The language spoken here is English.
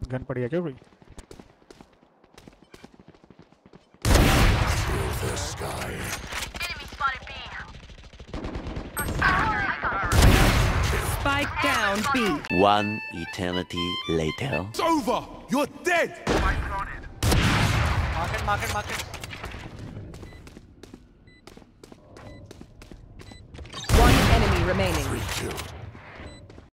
Gun पड़ी है क्या कोई? The sky. Enemy spotted B. Spike down B. One eternity later. It's over! You're dead! Market. One enemy remaining. Killed.